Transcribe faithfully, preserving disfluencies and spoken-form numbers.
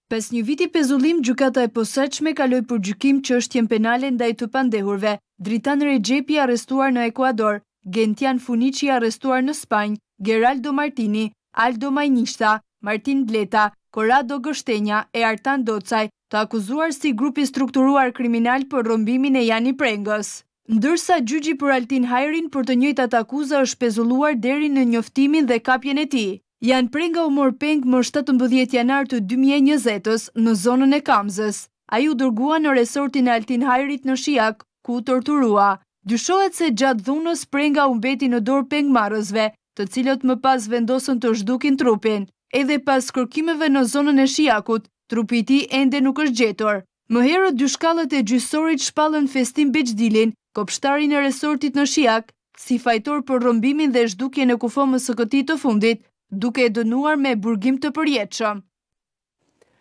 Pas një viti pezullim, gjykata e posaçme kaloi për gjykim çështjen penale ndaj të pandehurve. Dritan Rexhepi arrestuar në Ekuador, Gentian Funici arrestuar në Spanjë, Geraldo Martini, Aldo Majnishta, Martin Bleta, Corrado Gështenja e Artan Docaj, të akuzuar si grupi strukturuar kriminal për rrëmbimin e Jani Prengës. Ndërsa gjyqi për Altin Hajrin për të njëjtat akuza është pezulluar deri në njoftimin dhe kapjen e tij. Jan Prenga u mor peng më shtatëmbëdhjetë janar të dy mijë e njëzet në zonën e Kamzës. Ai u dërgua në resortin e Altin Hajrit në Shijak, ku u torturua. Dyshohet se gjatë dhunës Prenga u mbeti në dorë pengmarrësve, të cilët më pas vendosën të zhdukin trupin. Edhe pas kërkimeve në zonën e Shijakut, trupi i tij ende nuk është gjetur. Më herët dy shkallët e gjyqësorit shpallën Festim Beçdilin, kopshtarin e resortit në Shijak, si fajtor për rrëmbimin dhe zhdukjen e kufomës së këtij të fundit, duke e dënuar me burgim të përjetshëm.